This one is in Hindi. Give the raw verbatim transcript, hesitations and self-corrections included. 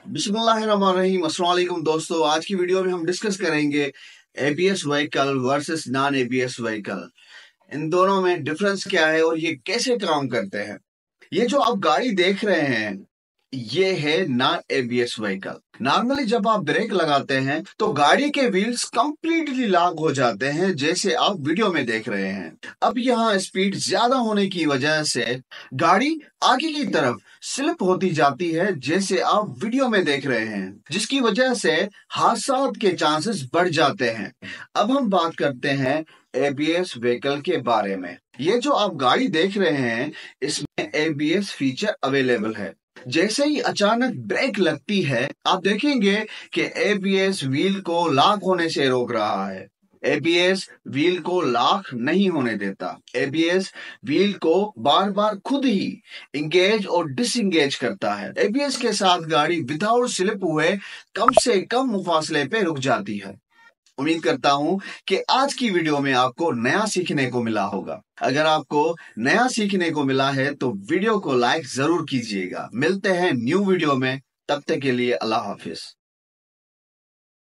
बिस्मिल्लाहिर्रहमानिर्रहीम। अस्सलाम वालेकुम दोस्तों, आज की वीडियो में हम डिस्कस करेंगे ABS vehicle versus non ABS vehicle. इन दोनों में डिफरेंस क्या है और ये कैसे काम करते हैं। ये जो आप गाड़ी देख रहे हैं ये है नॉन एबीएस व्हीकल। नॉर्मली जब आप ब्रेक लगाते हैं तो गाड़ी के व्हील्स कंप्लीटली लॉक हो जाते हैं, जैसे आप वीडियो में देख रहे हैं। अब यहाँ स्पीड ज्यादा होने की वजह से गाड़ी आगे की तरफ स्लिप होती जाती है, जैसे आप वीडियो में देख रहे हैं, जिसकी वजह से हादसा के चांसेस बढ़ जाते हैं। अब हम बात करते हैं एबीएस व्हीकल के बारे में। ये जो आप गाड़ी देख रहे हैं इसमें एबीएस फीचर अवेलेबल है। जैसे ही अचानक ब्रेक लगती है आप देखेंगे कि एबीएस व्हील को लॉक होने से रोक रहा है। एबीएस व्हील को लॉक नहीं होने देता। एबीएस व्हील को बार बार खुद ही इंगेज और डिसंगेज करता है। एबीएस के साथ गाड़ी विदाउट स्लिप हुए कम से कम फासले पे रुक जाती है। उम्मीद करता हूं कि आज की वीडियो में आपको नया सीखने को मिला होगा। अगर आपको नया सीखने को मिला है तो वीडियो को लाइक जरूर कीजिएगा। मिलते हैं न्यू वीडियो में, तब तक के लिए अल्लाह हाफिज।